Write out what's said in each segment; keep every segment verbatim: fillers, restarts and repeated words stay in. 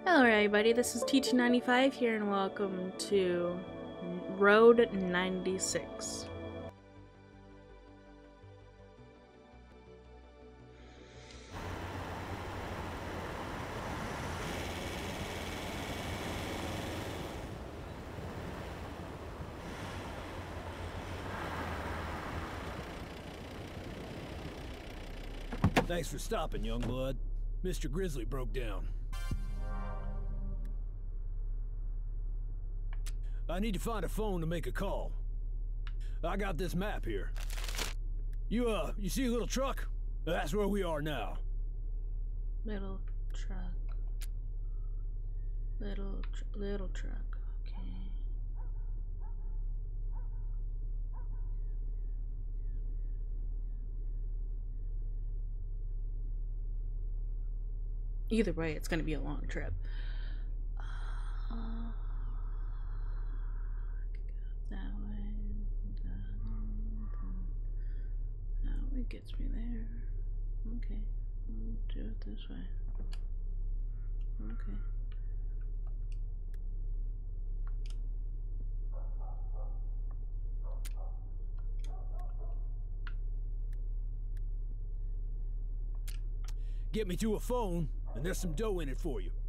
Hello everybody, this is T two ninety-five here and welcome to Road ninety-six. Thanks for stopping, young blood. Mister Grizzly broke down. I need to find a phone to make a call. I got this map here. You, uh, you see a little truck? That's where we are now. Little truck. Little, tr little truck. Okay. Either way, it's going to be a long trip. Uh, that way. That way gets me there. Okay. We'll do it this way. Okay. Get me to a phone, and there's some dough in it for you.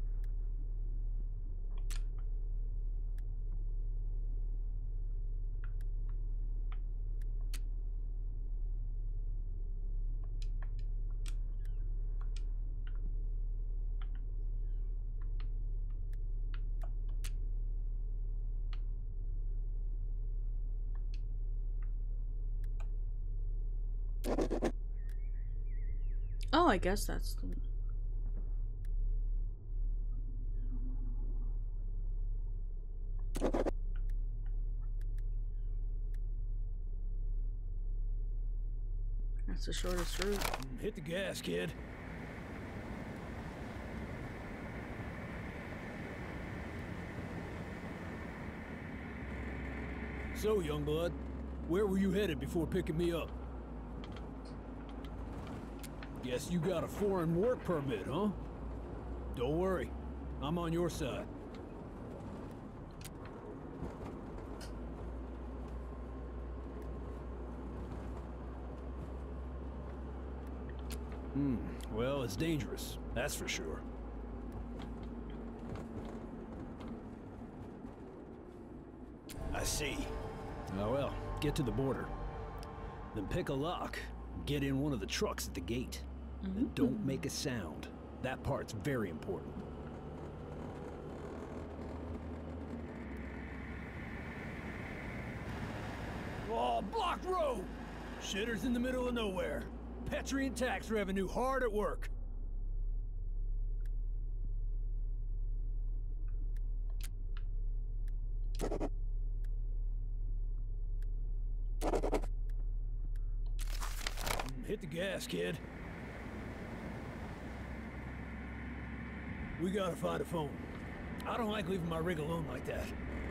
Oh, I guess that's the... That's the shortest route. Hit the gas, kid. So, young blood, where were you headed before picking me up? Guess you got a foreign work permit, huh? Don't worry, I'm on your side. Hmm, well, it's dangerous, that's for sure. I see. Oh well, get to the border. Then pick a lock, get in one of the trucks at the gate. Mm-hmm. And don't make a sound. That part's very important. Oh, blocked road! Shitters in the middle of nowhere. Petri and tax revenue hard at work. Hit the gas, kid. We gotta find a phone. I don't like leaving my rig alone like that.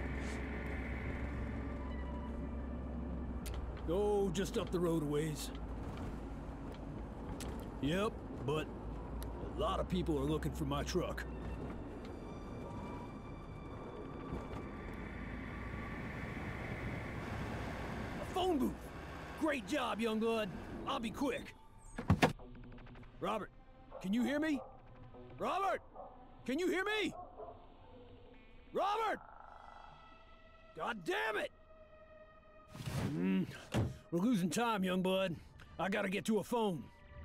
Oh, just up the road a ways. Yep, but a lot of people are looking for my truck. A phone booth! Great job, young blood. I'll be quick. Robert, can you hear me? Robert! Can you hear me? Robert! God damn it! Mm, we're losing time, young blood. I gotta get to a phone.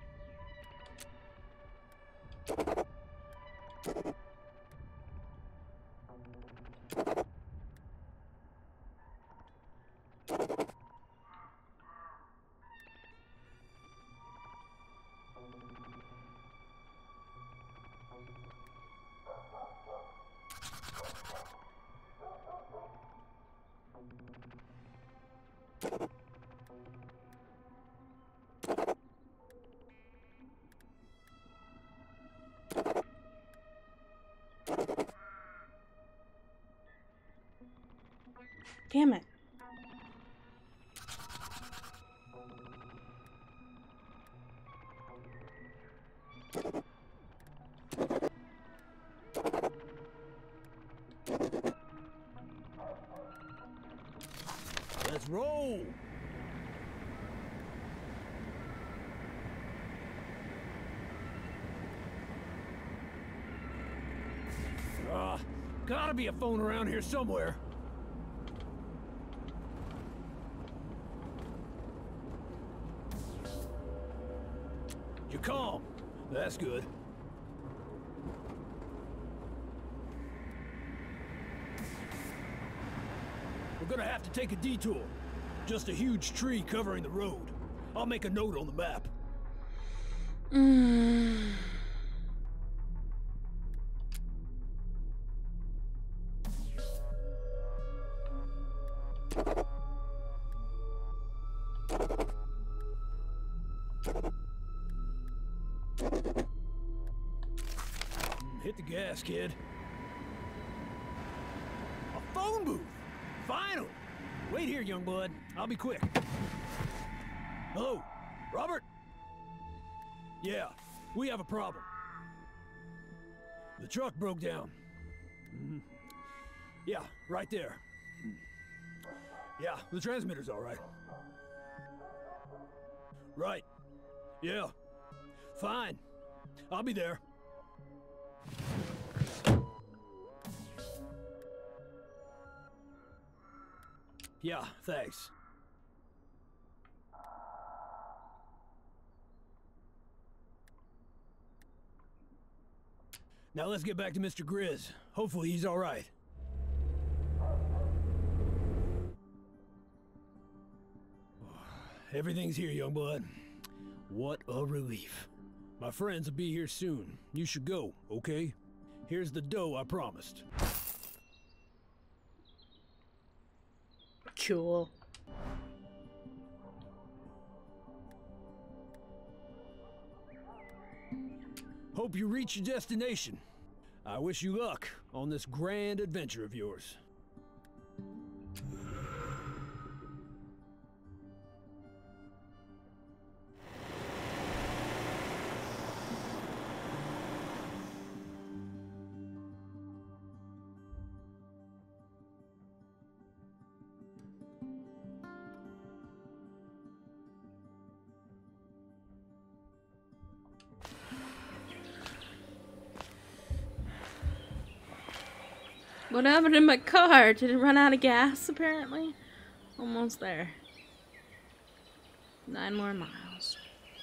Damn it. Let's roll. Uh, gotta be a phone around here somewhere. You're calm. That's good. We're gonna have to take a detour. Just a huge tree covering the road. I'll make a note on the map. Mm. Hit the gas, kid. A phone booth! Finally! Wait here, young blood. I'll be quick. Hello? Robert? Yeah, we have a problem. The truck broke down. Mm-hmm. Yeah, right there. Yeah, the transmitter's all right. Right. Yeah. Fine. I'll be there. Yeah, thanks. Now let's get back to Mister Grizz. Hopefully he's all right. Everything's here, young blood. What a relief. My friends will be here soon. You should go, okay? Here's the dough I promised. Cool. Hope you reach your destination. I wish you luck on this grand adventure of yours. What happened to my car? Did it run out of gas, apparently? Almost there. Nine more miles.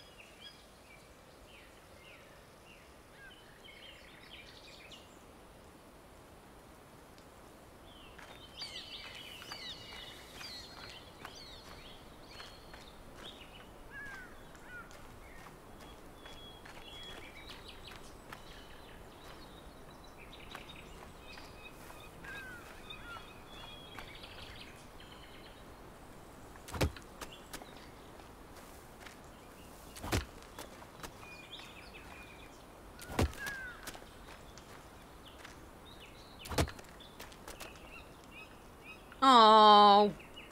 Oh.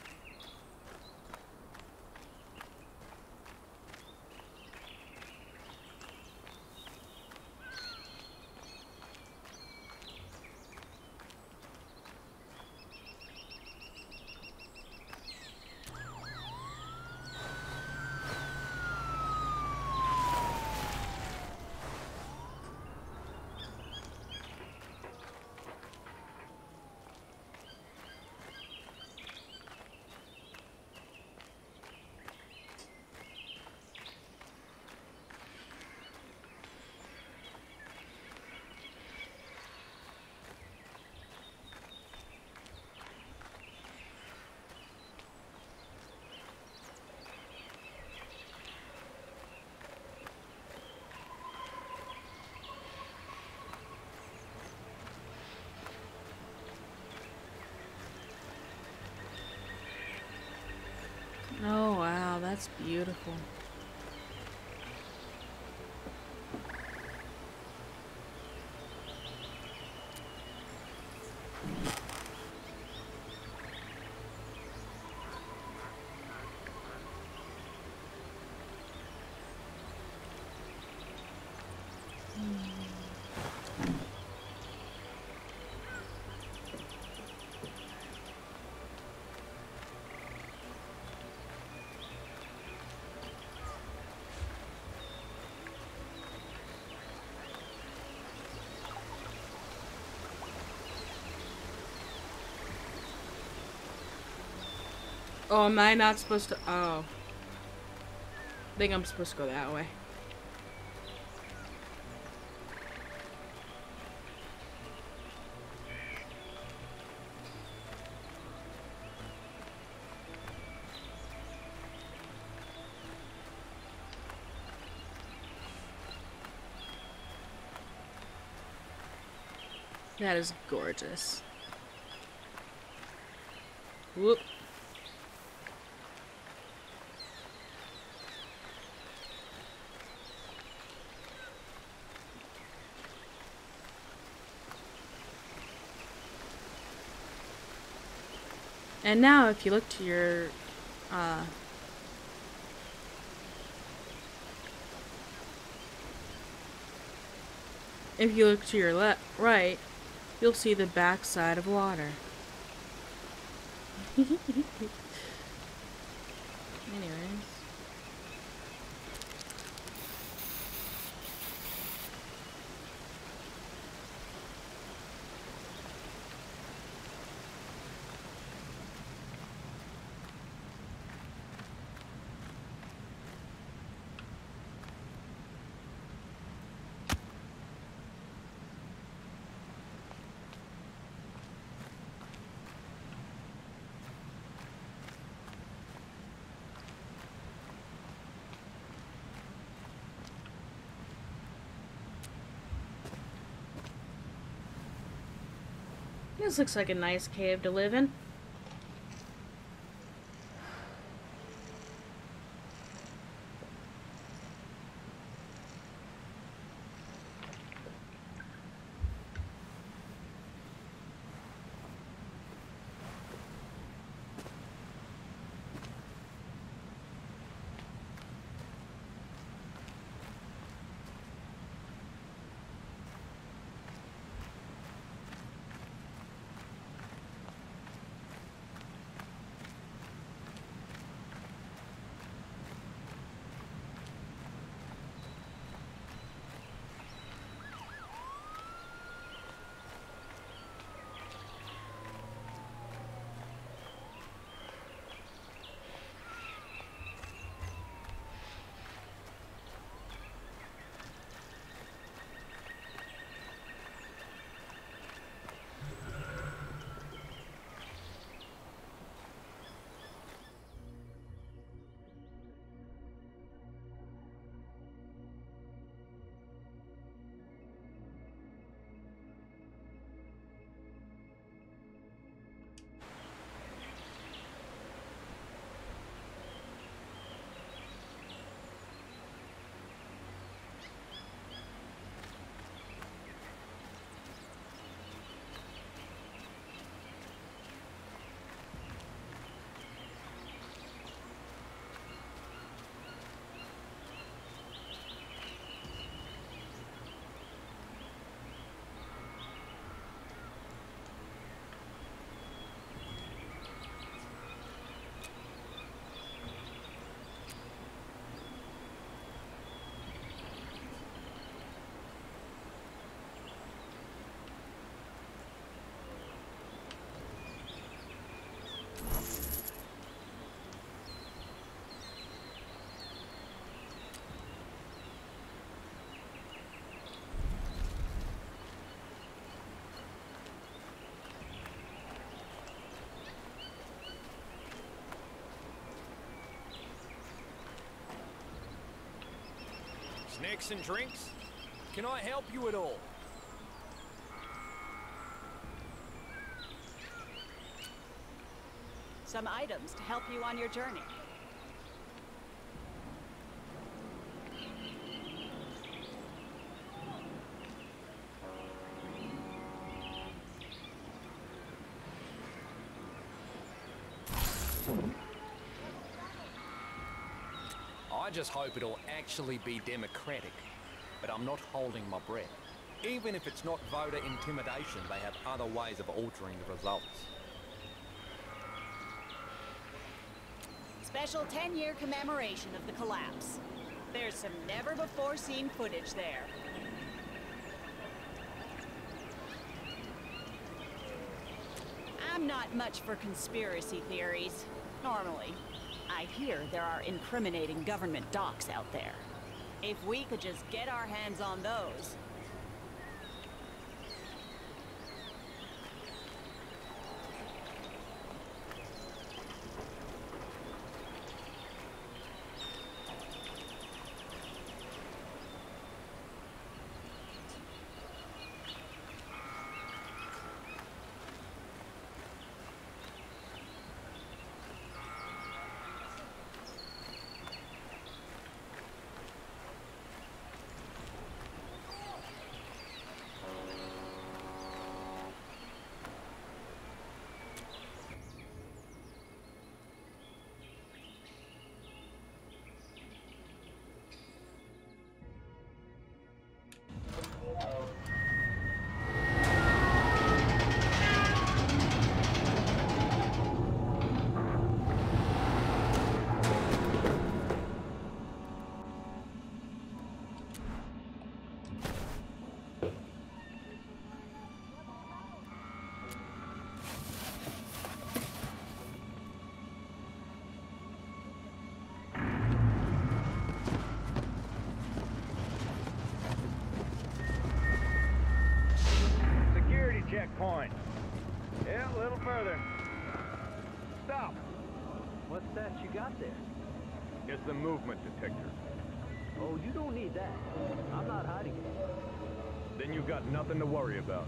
Oh wow, that's beautiful. Oh, am I not supposed to? Oh. I think I'm supposed to go that way. That is gorgeous. Whoop. And now if you look to your uh if you look to your left right, you'll see the backside of water. Anyways. This looks like a nice cave to live in. Snacks and drinks? Can I help you at all? Some items to help you on your journey. I just hope it'll actually be democratic, but I'm not holding my breath. Even if it's not voter intimidation, they have other ways of altering the results. Special ten-year commemoration of the collapse. There's some never-before-seen footage there. I'm not much for conspiracy theories, Normally. I hear there are incriminating government docs out there. If we could just get our hands on those... Checkpoint. Yeah, a little further. Stop. What's that you got there? It's the movement detector. Oh, you don't need that. I'm not hiding it. Then you've got nothing to worry about.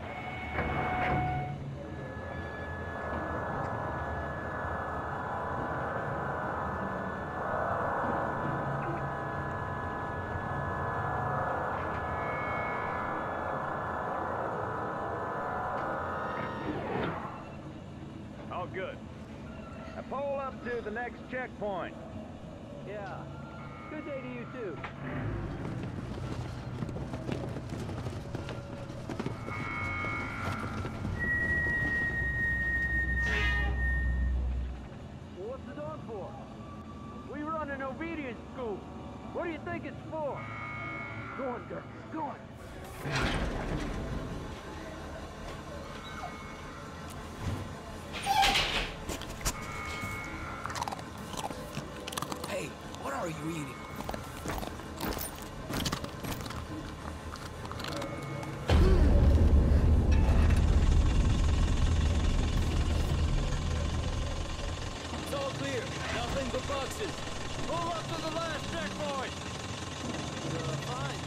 Good. Now pull up to the next checkpoint. Yeah. Good day to you, too. What's the dog for? We run an obedience school. What do you think it's for? Go on, girl. Go on. Are you eating? It's all clear. Nothing but boxes. Pull up to the last checkpoint. Uh, fine.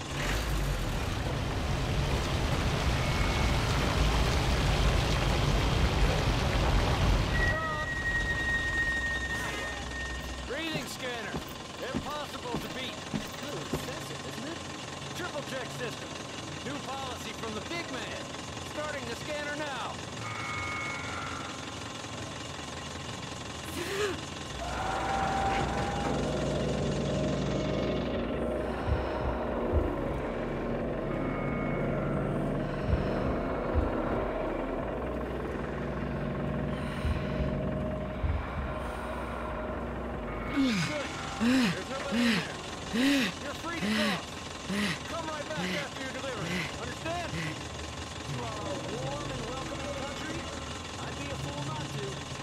Stop. Breathing scanner. Impossible to beat. Ooh, expensive, isn't it? Triple check system. New policy from the big man. Starting the scanner now. There's nobody in there. You're free to cross. Come right back after your delivery. Understand? You are a warm and welcoming country. I'd be a fool not to.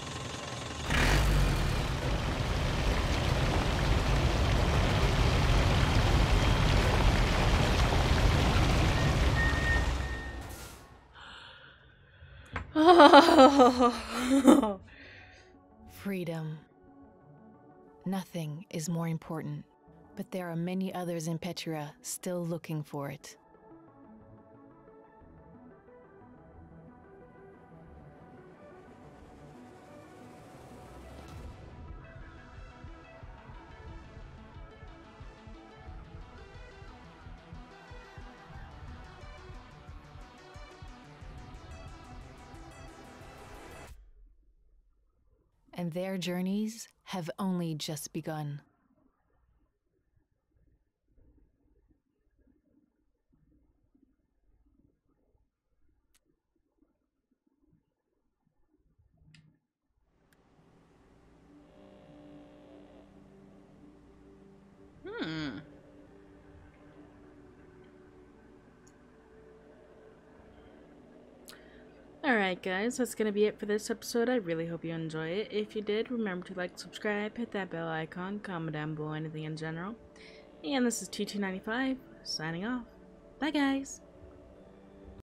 Freedom. Nothing is more important, but there are many others in Petra still looking for it. And their journeys have only just begun. Hmm. Alright guys, that's gonna be it for this episode. I really hope you enjoy it. If you did, remember to like, subscribe, hit that bell icon, comment down below anything in general. And this is T two ninety-five, signing off. Bye guys!